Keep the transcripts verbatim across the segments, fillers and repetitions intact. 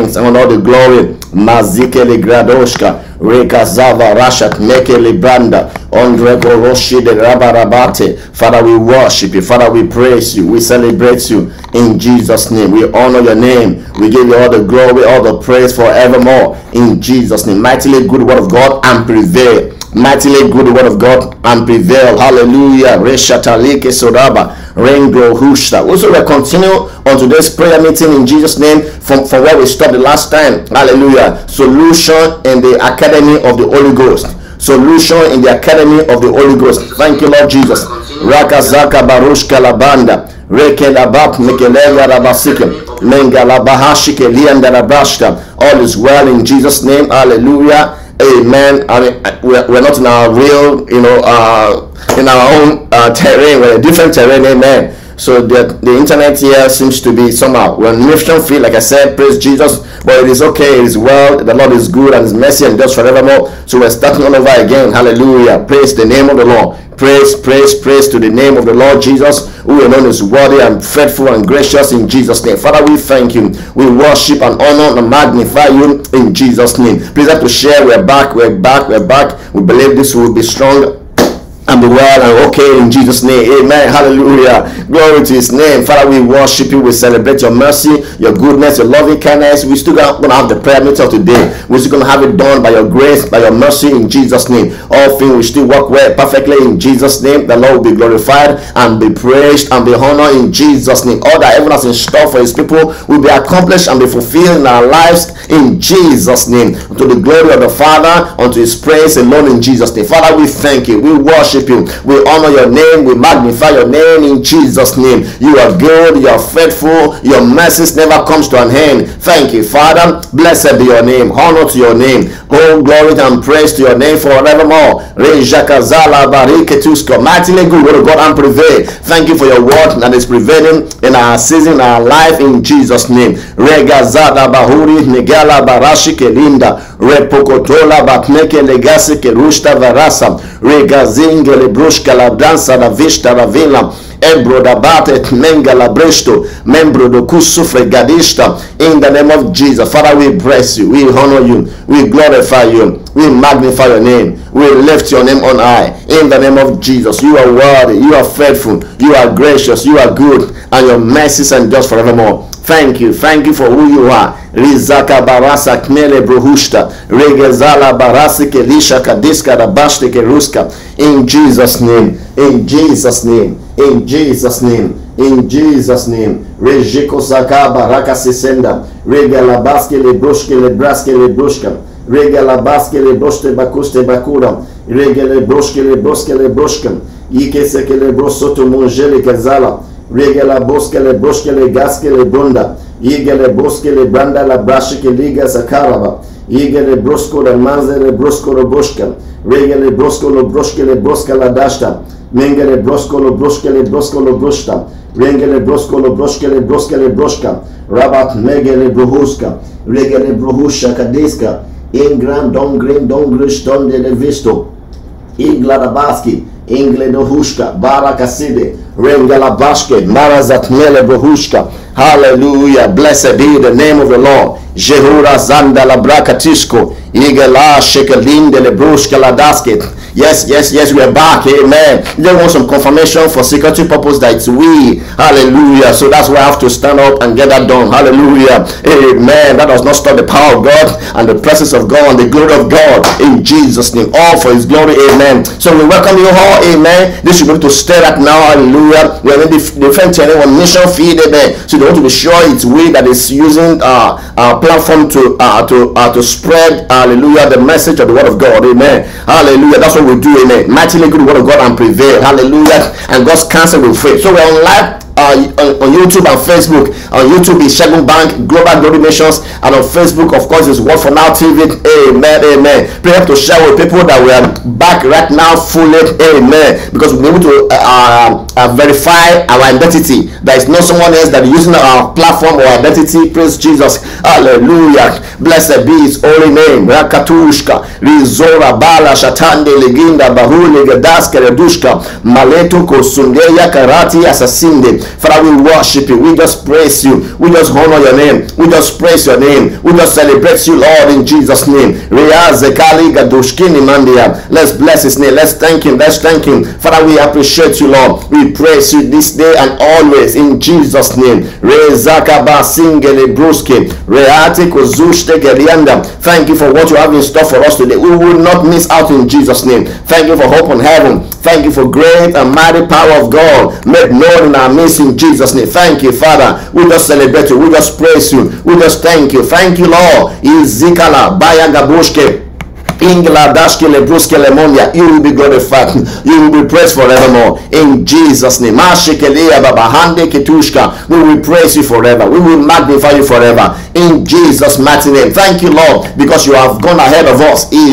thanks and all the glory. Mazike le gradoshka, Rekazava Rashat Meke Libranda, Ondrego Roshi de Rabarabate. Father, we worship you. Father, we praise you. We celebrate you in Jesus' name. We honor your name. We give you all the glory, all the praise forevermore in Jesus' name. Mightily good word of God and prevail. Mightily good word of God and prevail. Hallelujah. Reshatalike Sodaba. Rengro Hushta. Also, we'll continue on today's prayer meeting in Jesus' name from, from where we stopped the last time. Hallelujah. Solution in the Academy of the Holy Ghost. Solution in the Academy of the Holy Ghost. Thank you, Lord Jesus. Rakazaka Barushka Labanda. Rekelabap Mikelega Rabasikim. Mengalabahashike Liandarabashka. All is well in Jesus' name. Hallelujah. Amen. I mean, we're, we're not in our real, you know, uh, in our own uh, terrain. We're in a different terrain. Amen. So the, the internet here seems to be somehow. We're in mission field, like I said, praise Jesus. But it is okay, it is well. The Lord is good and His mercy endures forevermore. So we're starting all over again. Hallelujah. Praise the name of the Lord. Praise, praise, praise to the name of the Lord Jesus, who alone is worthy and faithful and gracious in Jesus' name. Father, we thank you. We worship and honor and magnify you in Jesus' name. Please have to share. We're back, we're back, we're back. We believe this will be strong and be well and okay in Jesus' name. Amen. Hallelujah. Glory to His name. Father, we worship you. We celebrate your mercy, your goodness, your loving kindness. We're still going to have the prayer meeting of today. We're still going to have it done by your grace, by your mercy in Jesus' name. All things will still work well perfectly in Jesus' name. The Lord will be glorified and be praised and be honored in Jesus' name. All that heaven has in store for His people will be accomplished and be fulfilled in our lives in Jesus' name. To the glory of the Father, unto His praise alone in Jesus' name. Father, we thank you. We worship you. We honor your name. We magnify your name in Jesus' name. You are good. You are faithful. Your mercies never comes to an end. Thank you, Father. Blessed be your name. Honor to your name. Oh, glory and praise to your name forevermore. Mightily good word of God and prevail. Thank you for your word that is prevailing in our season, our life in Jesus' name. Regazada bahuri negala barashi kelinda repokotola batneke legasi kerushta varasa regazinge lebrushka la dansa la vista la villa Ebro da batet menga la bresto membro do kusufre gadista in the name of Jesus. Father, we bless you, we honor you, we glorify you, we magnify your name, we lift your name on high in the name of Jesus. You are worthy, you are faithful, you are gracious, you are good, and your mercies endure forevermore. Thank you, thank you for who you are. Rizaka barasa kmele bruhushta regezala barasi kelisha kadiska rabashte keruska. In Jesus' name, in Jesus' name, in Jesus' name, in Jesus' name. Rejiko saka baraka sisenda regala baske le brushke le braske le brushka regala baske le broste bakuste bakura regale brushke le broske le brushka ike seke le brosoto monjele kazala regala boske le broshke le gaske le bunda igele boske le branda la brashke liga sakaraba igele brosko le manze le brosko le boshka regale brosko le broshke le broska la dashta mengele brosko le broshke le brosko le broshta regale brosko le broshke le broska le broshka rabat megele brohuska regale brohusha kadeska ingram dongrin dongrish donde le visto iglarabaski ingle no hushka barakaside rengala bashke marazat mele brohushka. Hallelujah. Blessed be the name of the Lord. Jehura zanda la brakatishko igela shekelinde le brushka la dasket. Yes, yes, yes, we are back. Amen. They want some confirmation for security purpose that it's we. Hallelujah. So that's why I have to stand up and get that done. Hallelujah. Amen. That does not stop the power of God and the presence of God and the glory of God in Jesus' name. All for His glory. Amen. So we welcome you all. Amen. This should be able to stay right now. Hallelujah. We are in the different channel on mission feed. Amen. So they want to be sure it's we that is using uh, our platform to uh, to uh, to spread. Hallelujah. The message of the word of God. Amen. Hallelujah. That's what we do. Amen. Mightily good word of God and prevail. Hallelujah. And God's counsel will fail. So we're on live uh, on, on YouTube and Facebook. On YouTube is Segun Bank Global Glory Nations, and on Facebook, of course, is Word for Now T V. Amen. Amen. Pray to share with people that we are back right now fully. Amen. Because we're able to uh, uh, verify our identity. There is not someone else that is using our platform or identity. Praise Jesus. Hallelujah. Blessed be His holy name. Rakatushka Rizora Bala Shatande Leginda Bahuli Gadaska Redushka Maleto Kosundeya Karati Asasinde name. Father, we worship you. We just praise you. We just honor your name. We just praise your name. We just celebrate you, Lord, in Jesus' name. Let's bless his name. Let's thank him. Let's thank him. Father, we appreciate you, Lord. We praise you this day and always in Jesus' name. Thank you for what you have in store for us today. We will not miss out in Jesus' name. Thank you for hope on heaven. Thank you for great and mighty power of God made known in our midst in Jesus' name. Thank you, Father. We just celebrate you. We just praise you. We just thank you. Thank you, Lord. Izikala Bayagabushke. You will be glorified. You will be praised forevermore. In Jesus' name. We will praise you forever. We will magnify you forever. In Jesus' mighty name. Thank you, Lord, because you have gone ahead of us. You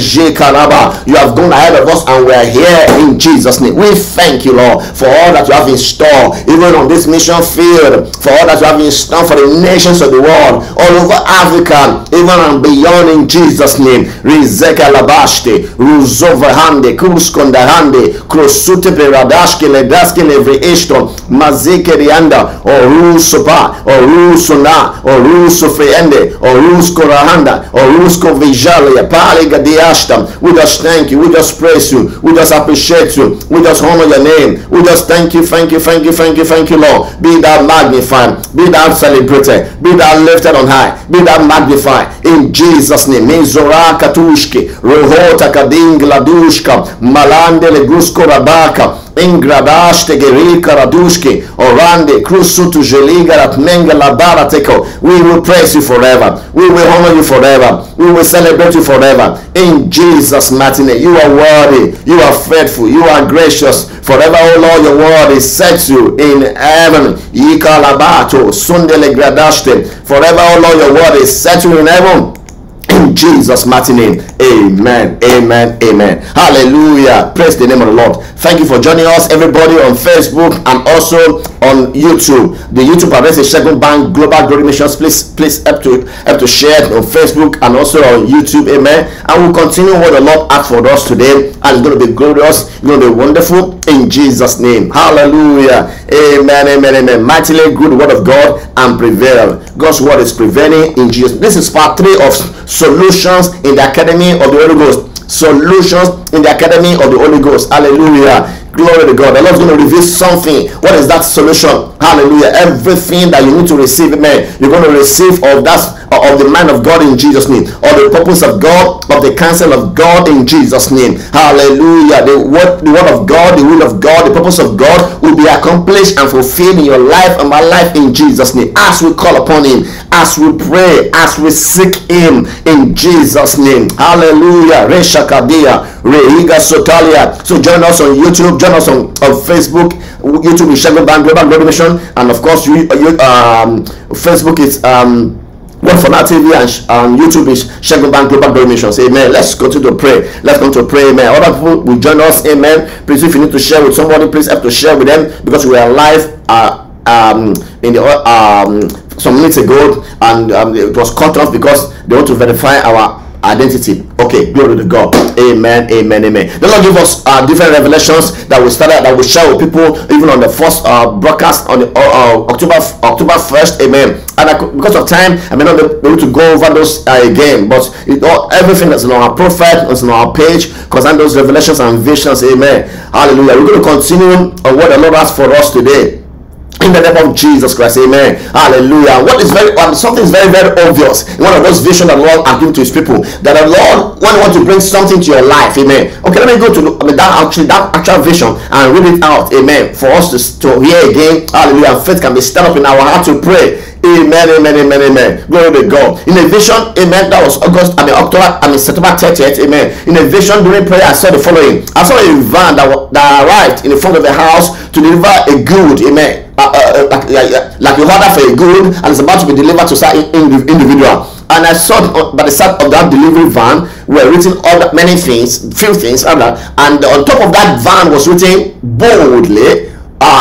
have gone ahead of us and we are here in Jesus' name. We thank you, Lord, for all that you have in store, even on this mission field, for all that you have in store for the nations of the world, all over Africa, even and beyond in Jesus' name. Labashte, Ruzovahande, Kuskondahande, Krosute Peradashke, Ledaske, Levre Eshton, Mazeke Rianda, or Rusopa, or Rusona, or Rusofreende, or Ruskorahanda, or Rusko Vijalia, Paliga Diashtam. We just thank you, we just praise you, we just appreciate you, we just honor your name, we just thank you, thank you, thank you, thank you, thank you, Lord. Be thou magnified, be thou celebrated, be thou lifted on high, be thou magnified in Jesus' name. Mezora Katushke. Rohota kadingla dushka malande le gusko rabaka ingradash tegerika radushke orande krusutu jeliga ratmenga labara teko. We will praise you forever. We will honor you forever. We will celebrate you forever. In Jesus' mighty name. You are worthy. You are faithful. You are gracious. Forever, O Lord, your word is set you in heaven. Yikalabato sundele gradashte. Forever, O Lord, your word is set you in heaven. In Jesus' mighty name. Amen. Amen. Amen. Hallelujah. Praise the name of the Lord. Thank you for joining us, everybody, on Facebook and also on YouTube. The YouTube address is Segun Bank Global Glory Missions. Please, please help to help to share it on Facebook and also on YouTube. Amen. And we'll continue what the Lord has for us today. And it's going to be glorious. It's going to be wonderful in Jesus' name. Hallelujah. Amen. Amen. Amen. Mightily good word of God and prevail. God's word is prevailing in Jesus. This is part three of solutions in the Academy of the Holy Ghost. Solutions in the Academy of the Holy Ghost. Hallelujah. Glory to God. The Lord's going to reveal something. What is that solution? Hallelujah. Everything that you need to receive, man, you're going to receive of that, of the mind of God in Jesus' name, or the purpose of God, of the counsel of God in Jesus' name. Hallelujah. The word, the word of God, the will of God, the purpose of God will be accomplished and fulfilled in your life and my life in Jesus' name. As we call upon him, as we pray, as we seek him in Jesus' name. Hallelujah. Reshakadia, Rehiga Sotalia. So join us on YouTube, join us on, on Facebook. YouTube is Segun Bank Global Glory Mission, and of course, you, you um, Facebook is um. One for now T V, and um, YouTube is Segun Bank Global Glory Missions. Amen. Let's continue to pray. Let's continue to pray. Amen. Other people will join us. Amen. Please, if you need to share with somebody, please help to share with them, because we are live uh, um, in the um, some minutes ago, and um, it was cut off because they want to verify our identity. Okay, glory to God. Amen. Amen. Amen. The Lord give us uh, different revelations that we started, that we share with people, even on the first uh, broadcast on the uh, uh, October October first. Amen. And I could, because of time, I may not be able to go over those uh, again, but it, all, everything that's on our profile, is on our page, concerning those revelations and visions. Amen. Hallelujah. We're going to continue on what the Lord has for us today. In the name of Jesus Christ, amen. Hallelujah. What is very um, something is very, very obvious. One of those visions that the Lord has given to his people, that the Lord, when you want to bring something to your life, amen. Okay, let me go to I mean, that actually that actual vision and read it out, amen. For us to, to hear again, hallelujah. Faith can be stirred up in our heart to pray. Amen, amen, amen, amen. Glory to God. In a vision, amen, that was August, I mean October, I mean September thirtieth, amen. In a vision during prayer, I saw the following. I saw a van that, that arrived in the front of the house to deliver a good, amen. Uh, uh, like, like, like you order for a good, and it's about to be delivered to some individual. And I saw by the side of that delivery van were written other many things, few things, rather, and on top of that van was written boldly, uh,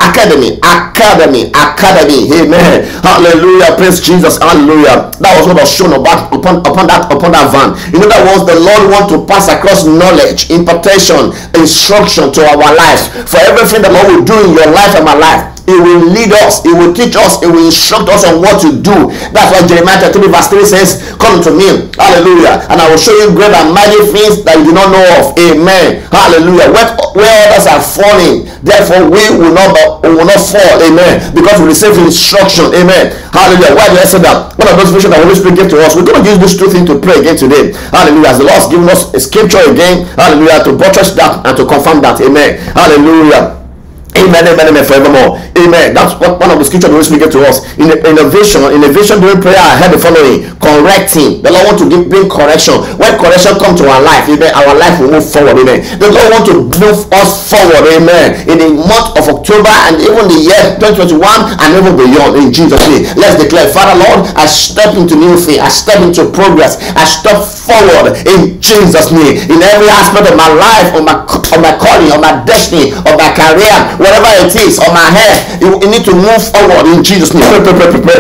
academy, academy, academy. Amen. Hallelujah. Praise Jesus. Hallelujah. That was what was shown about upon upon that upon that van. In other words, the Lord wants to pass across knowledge, impartation, instruction to our lives. For everything the Lord will do in your life and my life, He will lead us, He will teach us, He will instruct us on what to do. That's what Jeremiah thirty verse three says, come to me, hallelujah, and I will show you great and mighty things that you do not know of. Amen. Hallelujah. Where, where others are falling, therefore we will not we will not fall. Amen. Because we receive instruction. Amen. Hallelujah. Why do I say that? One of those visions that Holy Spirit gave to us, we're going to use these two things to pray again today. Hallelujah. As the Lord has given us a scripture again, hallelujah, to buttress that and to confirm that. Amen. Hallelujah. Amen, amen, amen, forevermore. Amen. That's what one of the scriptures the Holy Spirit gave to us. In innovation, innovation during prayer, I heard the following: correcting. The Lord want to give, bring correction. When correction comes to our life, amen, our life will move forward. Amen. The Lord want to move us forward. Amen. In the month of October and even the year twenty twenty-one and even beyond. In Jesus' name, let's declare, Father Lord, I step into new things. I step into progress. I step forward in Jesus' name. In every aspect of my life, of my of my calling, of my destiny, of my career, whatever it is, on my head, you, you need to move forward in Jesus' name. Lord,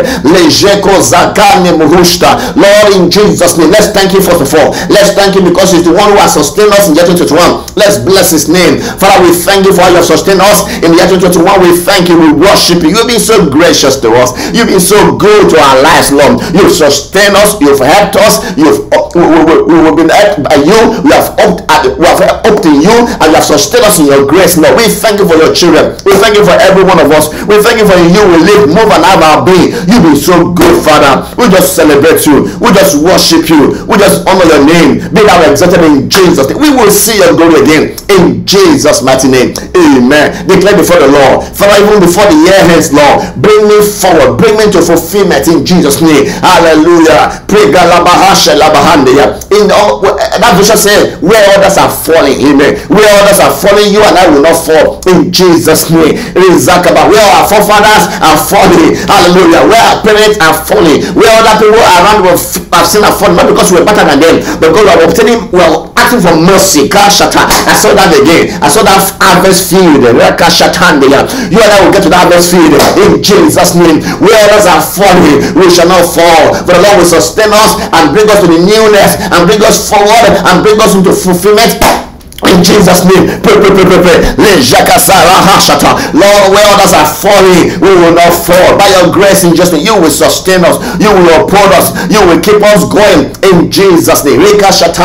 in Jesus' name, let's thank you first of all. Let's thank you because He's the one who has sustained us in the year twenty twenty-one. Let's bless His name. Father, we thank you for how you have sustained us in the year twenty twenty-one. We thank you. We worship you. You've been so gracious to us. You've been so good to our lives, Lord. You've sustained us. You've helped us. You've we, we, we, we've been helped by you. We have hoped, we have hoped in you, and you have sustained us in your grace, Lord. We thank you for your children. We thank you for every one of us. We thank you for you. We live, move, and have our being. You've been so good, Father. We just celebrate you. We just worship you. We just honor your name. Be thou exalted in Jesus' name. We will see your glory again in Jesus' mighty name. Amen. Declare before the Lord, Father, even before the year ends, Lord, bring me forward. Bring me to fulfillment in Jesus' name. Hallelujah. Pray in all that vision says, where others are falling, amen. Where others are falling, you and I will not fall in Jesus' name. Where our forefathers are falling, hallelujah. Where our parents are falling, where other people around have seen are falling, not because we're better than them, but because we're obtaining, we're asking for mercy. I saw that again. I saw that harvest field. You and I will get to that harvest field in Jesus' name. Where others are falling, we shall not fall. For the Lord will sustain us and bring us to the newness and bring us forward and bring us into fulfillment. In Jesus' name, pray, pray, pray, pray, pray. Lord, where others are falling, we will not fall. By your grace in Jesus' name, you will sustain us, you will uphold us, you will keep us going. In Jesus' name, Lord, as we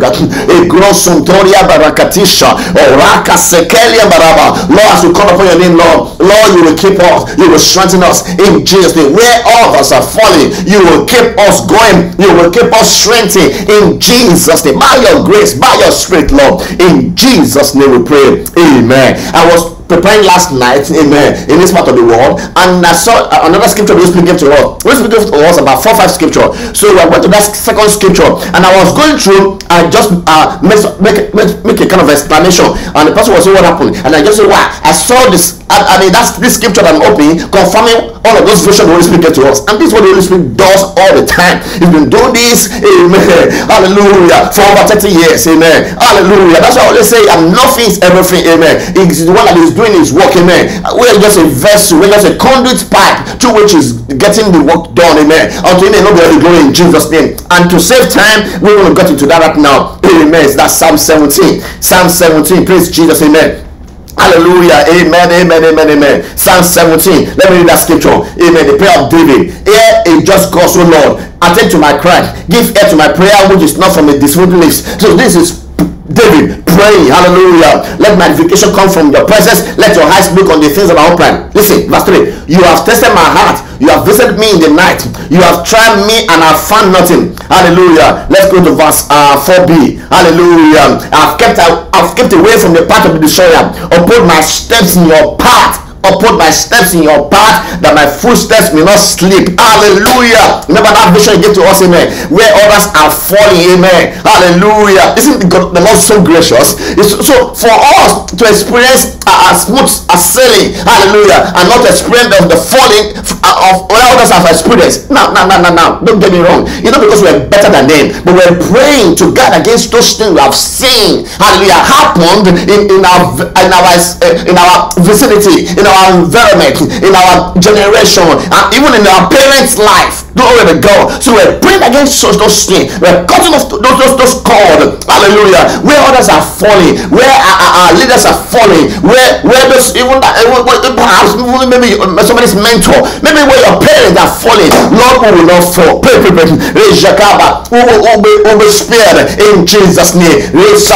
call upon your name, Lord, Lord, you will keep us, you will strengthen us. In Jesus' name, where others are falling, you will keep us going, you will keep us strengthened. In Jesus' name, by your grace, by your spirit, Lord. In Jesus' name we pray. Amen. I was preparing last night, amen, in this part of the world, and I saw another scripture the Holy Spirit gave to us. The Holy Spirit gave to us about four, five scripture. So I went to that second scripture, and I was going through. I just uh, make, make make make a kind of explanation, and the person was saying what happened, and I just said, "Wow, I saw this." I, I mean, that's this scripture that I'm opening, confirming all of those visions the Holy Spirit gave to us, and this is what the Holy Spirit does all the time. He's been doing this, amen, hallelujah, for over thirty years, amen, hallelujah. That's why I always say, "I'm nothing is everything," amen. He's the one that is doing his work, amen. We're just a vessel, we're just a conduit pipe through which is getting the work done, amen. Until you know the glory in Jesus' name. And to save time, we will get into that right now, amen. That's Psalm seventeen. Psalm seventeen, praise Jesus, amen. Hallelujah, amen, amen, amen, amen. Psalm seventeen, let me read that scripture, amen. The prayer of David. Hear a just cause, O Lord, attend to my cry, give ear to my prayer, which is not from a disfruitful lips. So this is David praying, hallelujah. Let my edification come from your presence. Let your eyes look on the things of our own plan. Listen, verse three. You have tested my heart. You have visited me in the night. You have tried me and have found nothing. Hallelujah. Let's go to verse uh, four b. Hallelujah. I've kept I've kept away from the path of the destroyer. Uphold my steps in your path. Uphold my steps in your path, that my footsteps may not slip. Hallelujah. Remember that vision you gave to us, amen. Where others are falling, amen. Hallelujah. Isn't God, the Lord so gracious? It's, so for us to experience a, a smooth a sailing, hallelujah, and not experience of the falling of what others have experienced. Now, now, now, now, now, don't get me wrong. It's not because we're better than them, but we're praying to God against those things we have seen, hallelujah, happened in, in our in our uh, in our vicinity, in our environment, in our generation, and even in our parents' life. Glory to God. So we're praying against those, those things. We're cutting off those those, those cords. Hallelujah. Where others are falling, where our, our, our leaders are falling, where where those even that perhaps maybe somebody's mentor, maybe where your parents are falling. Lord, we will not fall. Pray, pray, pray. We will, will, be, will be spared in Jesus' name.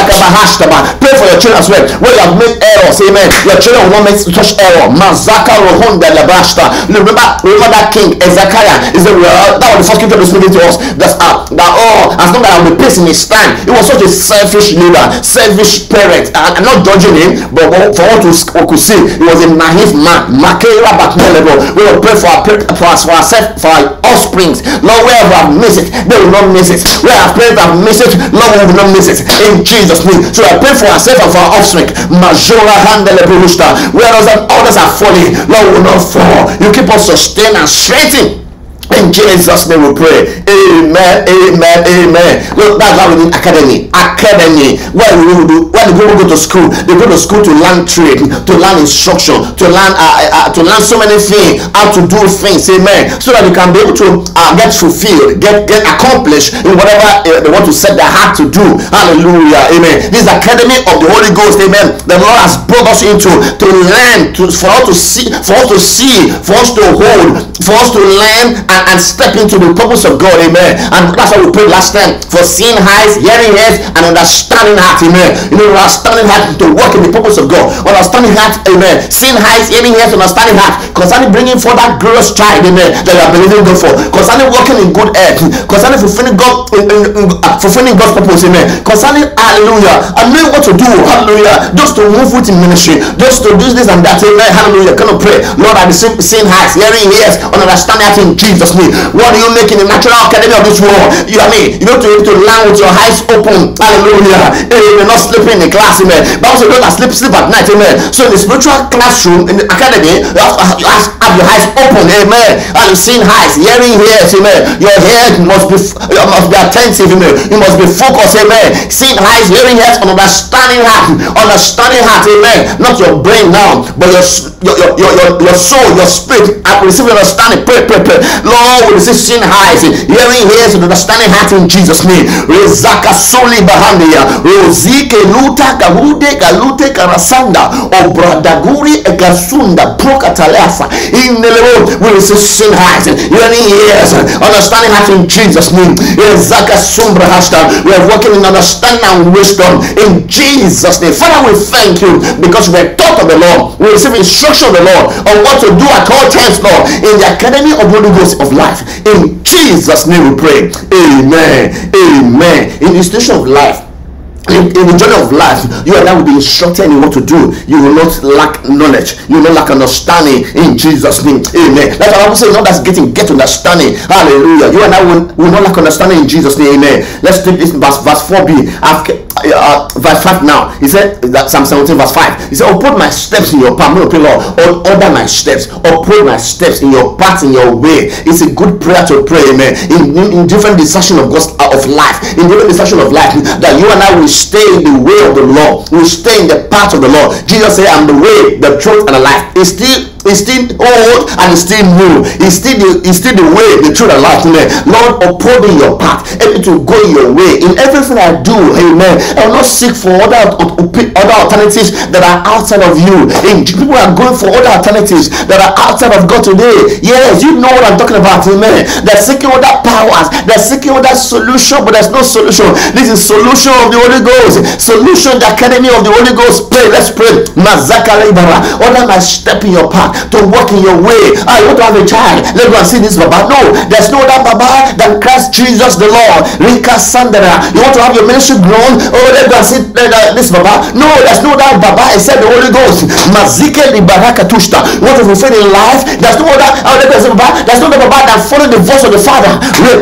Pray for your children as well. Where you have made errors, amen. Your children will not make such error. Mazaka Rohonda Labashta. Remember, remember that king Ezekiah is the Uh, that was the first scripture to speak to us. That's uh, that oh, as long as I will be placing his time. He was such a selfish leader, selfish parent. And I'm not judging him, but for what we could see, he was a naive man. Makera level. We will pray for our for us, for ourselves, for our offsprings. Lord, wherever I've missed it, they will not miss it. Where our parents have missed it, Lord, we will not miss it. In Jesus' name. So I pray for ourselves and for our offspring. Majora handele burushta. Where others are falling, Lord, we will not fall. You keep us sustained and strengthened. In Jesus' name we pray. Amen. Amen. Amen. Look, that's why we need academy. Academy. Where we do when the people go to school, they go to school to learn trade, to learn instruction, to learn uh, uh, to learn so many things, how to do things. Amen. So that they can be able to uh, get fulfilled, get get accomplished in whatever uh, they want to set their heart to do. Hallelujah. Amen. This academy of the Holy Ghost. Amen. The Lord has brought us into to learn, to for us to see, for us to see, for us to hold, for us to learn and And, and step into the purpose of God, amen. And that's what we prayed last time, for seeing eyes, hearing ears, and understanding heart, amen. You know, understanding heart to work in the purpose of God. Understanding heart, amen. Seeing eyes, hearing ears, understanding heart, concerning bringing forth that glorious child, amen, that you are believing God for, concerning working in good earth, concerning fulfilling God, in, in, in, uh, fulfilling God's purpose, amen. Concerning, hallelujah, and knowing what to do, hallelujah, just to move with in ministry, just to do this and that, amen, hallelujah. Kind of pray, Lord, I receive seeing eyes, hearing ears, and understanding heart in Jesus' name. What do you make in the natural academy of this world? You know what I mean? You know, to, to learn with your eyes open. Hallelujah. You're not sleeping in the class, amen. But also, you don't sleep, sleep at night, amen. So in the spiritual classroom, in the academy, you have to have, you have, have your eyes open, amen. And seeing eyes, hearing ears, amen. Your head must be, you must be attentive, amen. You must be focused, amen. Seeing eyes, hearing ears, and understanding heart, understanding heart, amen. Not your brain now, but your your your your, your soul, your spirit. I receive understanding. Pray, pray, pray. Lord, we receive seeing eyes, hearing ears, and understanding heart in Jesus' name. Rezaka soli bahandia, rozike luta gahude galute karasanda, obradaguri egasunda prokatalefa. In the Lord, we receive seeing eyes, hearing ears, understanding heart in Jesus' name. Rezaka sumbra hashta. We are working in understanding and wisdom in Jesus' name. Father, we thank you because we are taught of the Lord. We receive instruction of the Lord on what to do at all times, Lord, in the academy of Holy Ghost of life. In Jesus' name we pray. Amen. Amen. In the station of life, In, in the journey of life, you and I will be instructed in what to do. You will not lack knowledge. You will not lack understanding in Jesus' name. Amen. That's what I will say. Not that's getting get understanding. Hallelujah. You and I will, will not lack understanding in Jesus' name. Amen. Let's take this verse, verse four b. After, uh, verse five now. He said that Psalm seventeen verse five. He said, "Oh, put my steps in your path." I'm going to pray, Lord. Or order my steps. Or put my steps in your path, in your way. It's a good prayer to pray. Amen. In, in, in different decision of God's uh, of life. In different decision of life, that you and I will stay in the way of the Lord. We stay in the path of the Lord. Jesus said, "I'm the way, the truth, and the life." It's still it's still old and it's still new. It's still the it's still the way, the truth, and life. Amen. Lord, uphold in your path, help me to go your way in everything I do. Amen. I will not seek for other other alternatives that are outside of you. And people are going for other alternatives that are outside of God today. Yes, you know what I'm talking about. Amen. They're seeking other powers. They're seeking other solution, but there's no solution. This is solution of the Holy Ghost. Solution, the academy of the Holy Ghost. Pray. Let's pray. Mazaka Ibara. Order my step in your path, to walk in your way. I want to have a child. Let's go and see this Baba. No, there's no other Baba than Christ Jesus the Lord. Rika Sandra. You want to have your ministry grown? Oh, let's go and see uh, this Baba. No, there's no other Baba except the Holy Ghost. Mazike di Baraka Tushta. You want to fulfill in life? There's no other. Oh, there's no Baba. There's no other Baba than follow the voice of the Father.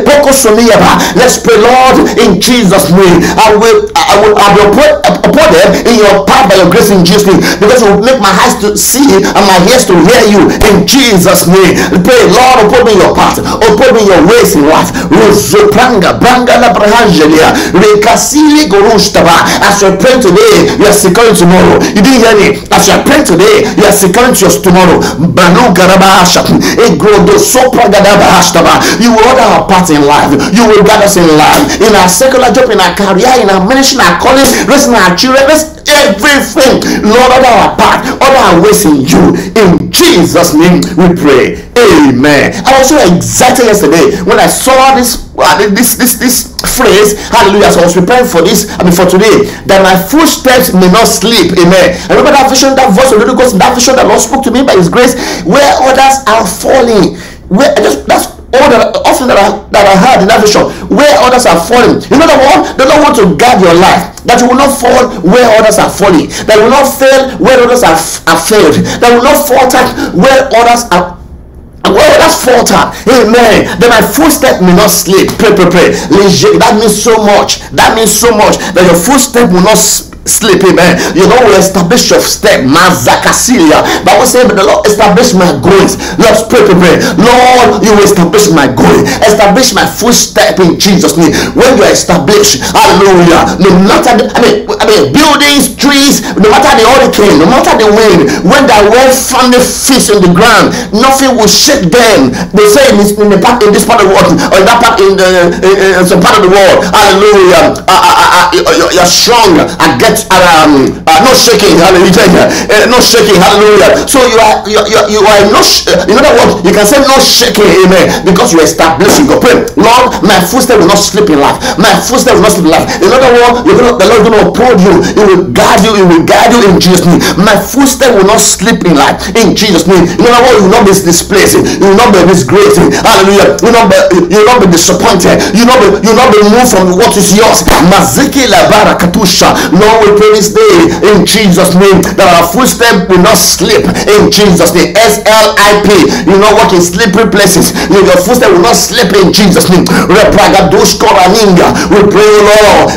Let's pray, Lord, in Jesus' name. I will, I will, I will put upon them in your path by your grace in Jesus' name, because it will make my eyes to see and my ears to will hear you in Jesus' name. Pray, Lord, uphold me your path, uphold me your ways in life. Rozopranga, Branga la Brahangelia, Rekasili Gorustaba. As you're praying today, you are securing tomorrow. You didn't hear me? As you're praying today, you are securing your tomorrow. Banu Garabasha, Egrodo Sopra Gadabashtaba. You will order our path in life. You will guide us in life. In our secular job, in our career, in our ministry, in our calling, raising our children, everything. Lord, order our path, order our ways in you. In Jesus' name we pray. Amen. I was so excited yesterday when I saw this uh, this this this phrase. Hallelujah. So I was preparing for this, I mean for today, that my footsteps may not sleep. Amen. I remember that vision, that voice of the Holy Ghost, that vision that Lord spoke to me by His grace, where others are falling. Where just that's all that often that I that I heard in that vision, where others are falling. You know the one, the Lord wants to guide your life, that you will not fall where others are falling, that you will not fail where others are, are failed, that you will not falter where others are where others falter. Amen. That my footstep may not slip. Pray, pray, pray. That means so much. That means so much that your footstep will not sleep. Amen. You know, will establish your step. Mazakasilia. But we say, but the Lord establish my goings. Let's pray, pray, pray. Lord, you will establish my going. Establish my footstep in Jesus' name. When you are established, hallelujah. No matter the, I mean, I mean, buildings, trees, no matter the hurricane, no matter the wind, when they well founded feet in the ground, nothing will shake them. They say in this, in the part, in this part of the world, or in that part, in the in, in some part of the world, hallelujah. Uh, uh, uh, uh, you're strong. I get um, uh, no shaking, hallelujah, uh, no shaking, hallelujah. So you are you you, you are no sh- in other words, you can say no shaking, amen, because you are establishing your prayer. Lord, my footsteps will not slip in life. My footsteps will not slip in life. In other words, you're gonna, the Lord is going to uphold you. It will guide you. It will guide you in Jesus' name. My footsteps will not slip in life in Jesus' name. In other words, you will not be displacing. You will not be disgracing. Hallelujah. You will not be you will not be disappointed. You will not be you will not be moved from what is yours. Maziki la barakatusha. Lord, we pray this day in Jesus' name that our footsteps will not slip in Jesus' name. S L I P. You know what in slippery places. Your footsteps will not slip in Jesus' name. Repragadush koraninga. We pray, Lord,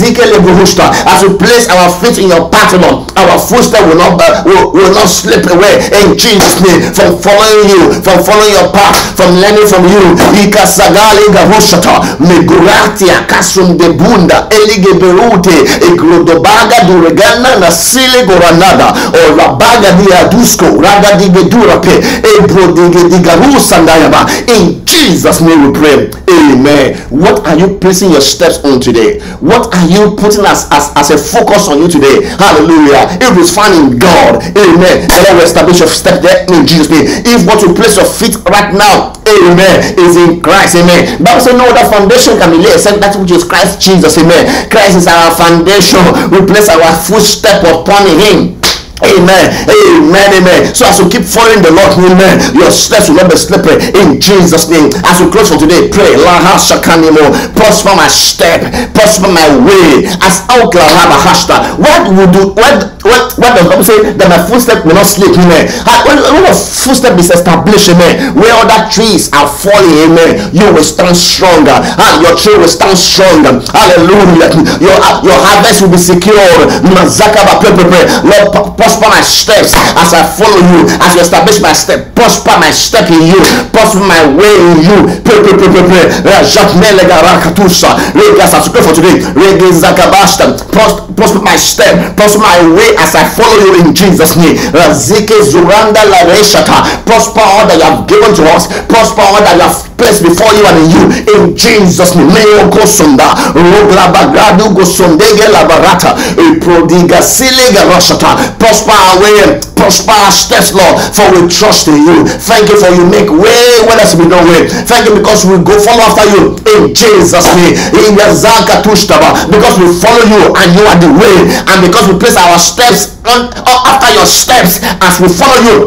as we place our feet in your path, Lord, our footsteps will not uh, will, will not slip away in Jesus' name. From following you, from following your path, from learning from you. Ikasagali garushata meguratia kasum de bunda elige berute eglodobaga duregana na sile goranada o rabaga dia dusko raga digedura pe ebro digedigarusa ndayaba. In Jesus' name we pray. Amen. What are you placing your steps on today? What are you putting as, as, as a focus on you today? Hallelujah. If it's found in God, amen, the Lord will establish your step there in Jesus' name. If what you place your feet right now, amen, is in Christ, amen. Bible says no other foundation can be laid except that which is Christ Jesus, amen. Christ is our foundation. We place our footstep upon Him. Amen, amen, amen. So as you keep following the Lord, amen, your steps will not be slippery in Jesus' name. As we close for today, pray, Laha Shakanimo, prosper my step, prosper my way. As Outlahaba Hashta, what would do, what, what, what does God say that my footstep will not slip, amen? When, when a footstep is established, amen, where other trees are falling, amen, you will stand stronger, and your tree will stand stronger. Hallelujah. Your, your harvest will be secure. Mazakaba, pray, pray, pray. Lord, prosper my steps as I follow you, as you establish my step. Prosper my step in you, prosper my way in you. Pray, pray, pray, pray, pray. Jacques Melegaracatusha, Regas, as you pray for today. Regas Zakabashta, prosper my step, prosper my way as I follow you in Jesus' name. Razike Zuranda Lareshata, prosper all that you have given to us, prosper all that you have placed before you and in you in Jesus' name. Meo Gosunda, Roglabagadu Gosondege Labarata, Prodiga Silega Roshata, prosper our way, prosper our steps, Lord, for we trust in you. Thank you for you make way where there's been no way. Thank you because we go follow after you in Jesus' name. In Yazaka Tushtaba, because we follow you and you are the way, and because we place our steps on, on after your steps as we follow you,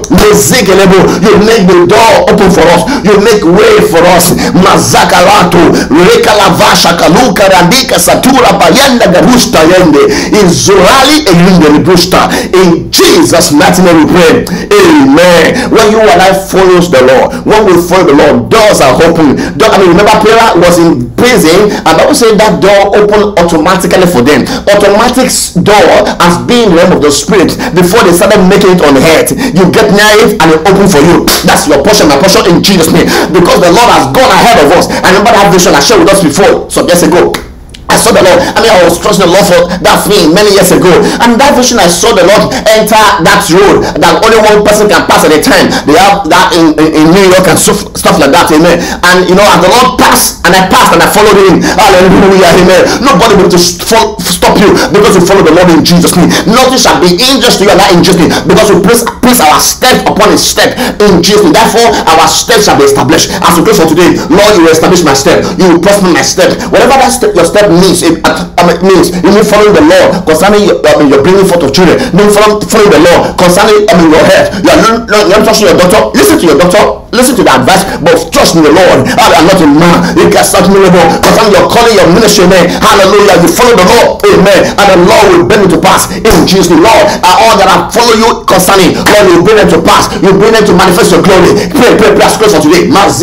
you make the door open for us, you make way for us. Mazakalato, Rekalavasha Kaluka Radika Satura Bayanda Garusta Yende, in Zurali Elinde Busta. In Jesus' mighty name we pray. Amen. When you and I follows the Lord, when we follow the Lord, doors are open. Door, I mean, remember Peter was in prison, and I would say that door opened automatically for them. Automatic door as being the realm of the Spirit. spirit before they started making it on earth. You get near it and it open for you. That's your portion, my portion in Jesus' name. Because the Lord has gone ahead of us. I remember that vision I shared with us before some years ago. I saw the Lord. I mean, I was trusting the Lord for that thing many years ago. And that vision, I saw the Lord enter that road that only one person can pass at a time. They have that in, in, in New York and stuff, stuff like that. Amen. And you know, as the Lord passed, and I passed and I followed him. Hallelujah. Amen. Nobody will just stop you because you follow the Lord in Jesus' name. Nothing shall be injust to you and not injust me, because we place, place our step upon his step in Jesus' name. Therefore, our steps shall be established. As we pray for today, Lord, you will establish my step. You will prosper my step. Whatever that step, your step means, it, uh, it means you need following the Lord concerning your, I mean, your bringing forth of children. You need following, following the Lord concerning, I mean, your health. You are not, not, not trusting your doctor. Listen to your doctor. Listen to the advice, but trust in the Lord and not in man. You can start miracle concerning your calling, your ministry, man. Hallelujah. You follow the Lord, amen, and the Lord will bring it to pass in Jesus' name. Lord, and all that I follow you concerning, Lord, you bring them to pass. You bring them to manifest your glory. Pray, pray, pray, pray for today. As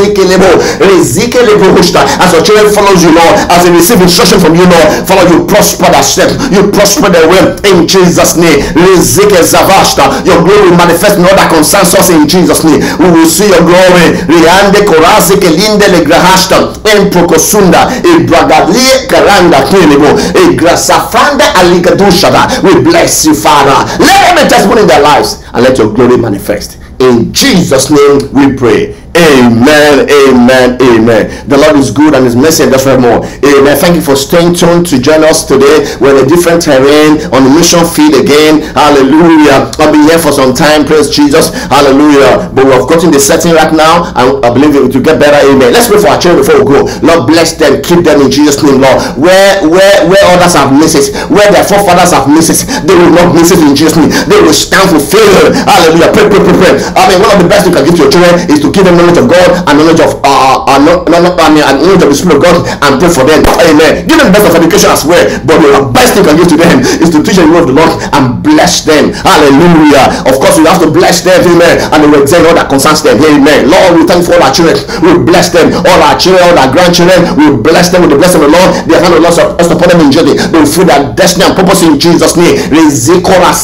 your children follows you, Lord, as they receive instruction from you, Lord, follow you, prosper that step. You prosper their way in Jesus' name. Your glory will manifest in all that concerns us in Jesus' name. We will see your glory. Riande korase kelinde le grahashta en prokosunda e bragadlie karanda kelebo e grasafanda aligadushada. We bless you, Father. Let them testimony in their lives and let your glory manifest. In Jesus' name we pray. Amen, amen, amen. The Lord is good and his mercy and forevermore. Amen. Thank you for staying tuned to join us today. We're in a different terrain on the mission field again. Hallelujah. I've been here for some time. Praise Jesus. Hallelujah. But we've gotten the setting right now, and I believe it will get better. Amen. Let's pray for our children before we go. Lord, bless them, keep them in Jesus' name, Lord. Where where where others have missed it, where their forefathers have missed it, they will not miss it in Jesus' name. They will stand fulfilled. Hallelujah. Pray, pray, pray, pray. I mean, one of the best you can give to your children is to give them knowledge of God and knowledge of uh, uh, no, no, no, I mean, and knowledge of the Spirit of God, and pray for them. Amen. Give them the best of education as well, but the best thing you can give to them is to teach them the word of the Lord and bless them. Hallelujah. Of course, we have to bless them. Amen. And we will examine all that concerns them. Amen. Lord, we thank you for all our children. We bless them. All our children, all our grandchildren, we bless them with the blessing of the Lord. The hand of the Lord rest upon them in journey. They will feel their destiny and purpose in Jesus' name. They will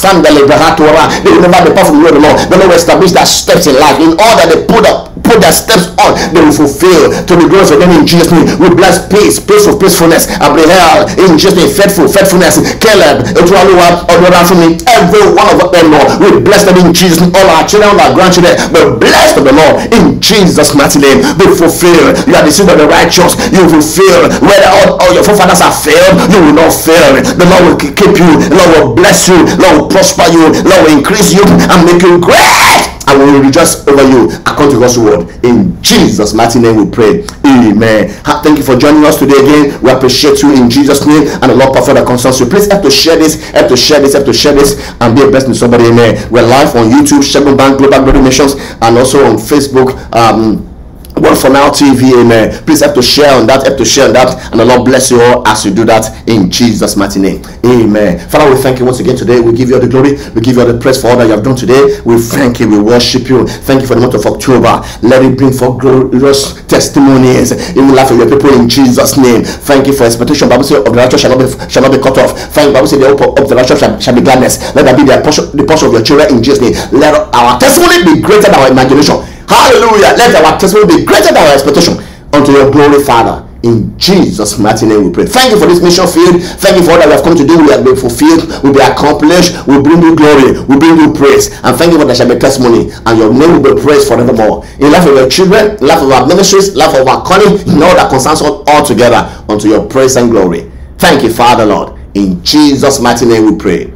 never depart from the word of the Lord. The Lord will establish their steps in life. In all that they put up, put their steps on, they will fulfill to the glory of them in Jesus' name. We bless peace, peace of peacefulness, Abraham in Jesus' name, faithful, faithfulness, Caleb, Etualuwa, Odorafumi, every one of them, Lord. We bless them in Jesus' name. All our children, all our grandchildren, be blessed of the Lord in Jesus' mighty name. Be fulfilled. You are the seed of the righteous. You will fulfill. Whether all, all your forefathers have failed, you will not fail. The Lord will keep you. The Lord will bless you. The Lord will prosper you. The Lord will increase you and make you great. And we will rejoice over you according to God's word. In Jesus' mighty name we pray. Amen. Thank you for joining us today again. We appreciate you in Jesus' name, and the Lord perfect that concerns you. Please help to share this, help to share this, help to share this, and be a blessing to somebody. Amen. We're live on YouTube, Shegun Bank Global Glory Nations, and also on Facebook. Um, One for Now T V, amen. Please have to share on that, have to share on that, and the Lord bless you all as you do that in Jesus' mighty name. Amen. Father, we thank you once again today. We give you all the glory, we give you all the praise for all that you have done today. We thank you, we worship you. Thank you for the month of October. Let it bring forth glorious testimonies in the life of your people in Jesus' name. Thank you for expectation. Bible says of the righteous shall not be shall not be cut off. Thank you, Bible says the hope of the righteous shall, shall be gladness. Let that be the portion, the portion of your children in Jesus' name. Let our testimony be greater than our imagination. Hallelujah. Let our testimony be greater than our expectation unto your glory, Father. In Jesus' mighty name we pray. Thank you for this mission field. Thank you for all that we have come to do. We have been fulfilled. We'll be accomplished. We'll bring you glory. We'll bring you praise. And thank you for there shall be testimony. And your name will be praised forevermore. In life of your children, in life of our ministries, in life of our calling, in all that concerns us all together unto your praise and glory. Thank you, Father, Lord. In Jesus' mighty name we pray.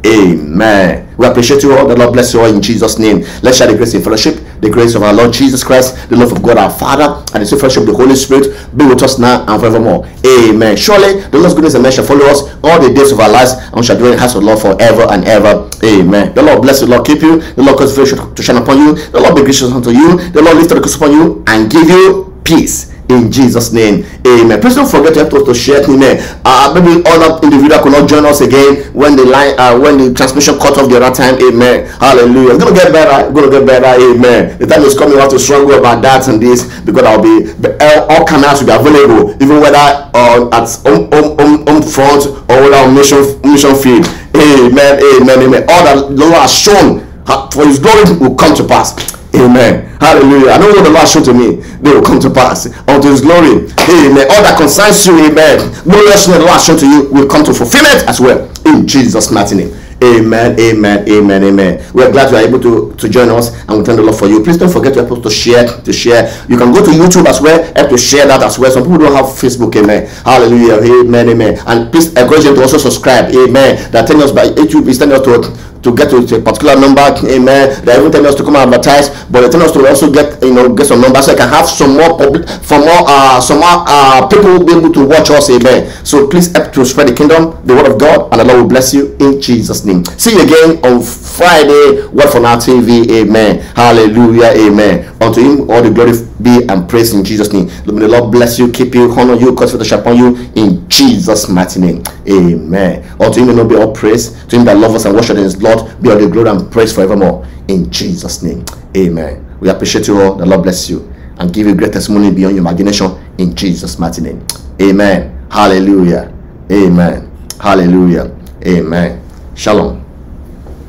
Amen. We appreciate you all. The Lord bless you all in Jesus' name. Let's share the grace in fellowship. The grace of our Lord Jesus Christ, the love of God our Father, and the sweet fellowship of the Holy Spirit be with us now and forevermore. Amen. Surely the Lord's goodness and mercy shall follow us all the days of our lives, and we shall dwell in the house of the Lord forever and ever. Amen. The Lord bless you. The Lord keep you. The Lord cause his face to shine upon you. The Lord be gracious unto you. The Lord lift up the cross upon you and give you peace. in Jesus' name. Amen. Please don't forget to help us to share. Amen. Uh, maybe other individual could not join us again when the line, uh, when the transmission cut off the other time. Amen. Hallelujah. It's gonna get better. It's gonna get better. Amen. The time is coming. We have to struggle about that and this because I'll be all cameras will be available, even whether uh, at home, home, home, home front or whether on mission mission field. Amen. Amen. Amen. All that the Lord has shown for His glory will come to pass. Amen. Hallelujah. I know what the Lord showed to me. They will come to pass unto His glory. Amen. All that concerns you, amen. Glorious the Lord showed to you will come to fulfillment as well. In Jesus' mighty name. Amen. Amen. Amen. Amen. We are glad you are able to, to join us, and we thank the Lord for you. Please don't forget to help us to share. To share. You can go to YouTube as well. Help to share that as well. Some people don't have Facebook. Amen. Hallelujah. Amen. Amen. And please encourage them to also subscribe. Amen. That telling us by YouTube is telling us to to get to a particular number. Amen. They even tell us to come and advertise, but they tell us to also get, you know, get some numbers so I can have some more public, for more uh some more uh people will be able to watch us. Amen. So please help to spread the kingdom, the word of God, and the Lord will bless you in Jesus' name. See you again on Friday. Word for Now T V. Amen. Hallelujah. Amen. Unto Him all the glory be and praise in Jesus' name. May the Lord bless you, keep you, honor you, cause for the upon you in Jesus' mighty name. Amen. Unto Him will be all praise. To Him that loves us and washed in His blood be all the glory and praise forevermore in Jesus' name. Amen. We appreciate you all. The Lord bless you and give you great testimony beyond your imagination in Jesus' mighty name. Amen. Hallelujah. Amen. Hallelujah. Amen. Shalom.